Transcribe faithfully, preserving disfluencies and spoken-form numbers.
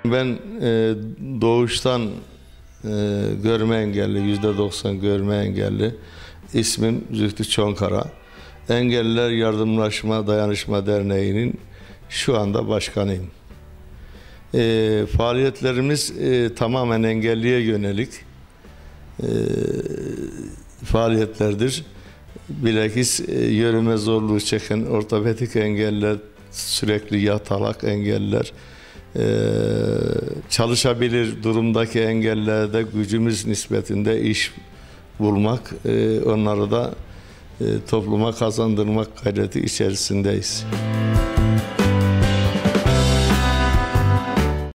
Ben e, doğuştan e, görme engelli, yüzde doksan görme engelli. İsmim Zühtü Çonkara. Engelliler Yardımlaşma Dayanışma Derneği'nin şu anda başkanıyım. E, faaliyetlerimiz e, tamamen engelliye yönelik e, faaliyetlerdir. Bilakis e, yürüme zorluğu çeken ortopedik engelliler, sürekli yatalak engelliler, e, çalışabilir durumdaki engellilerde gücümüz nispetinde iş bulmak, e, onları da e, topluma kazandırmak gayreti içerisindeyiz.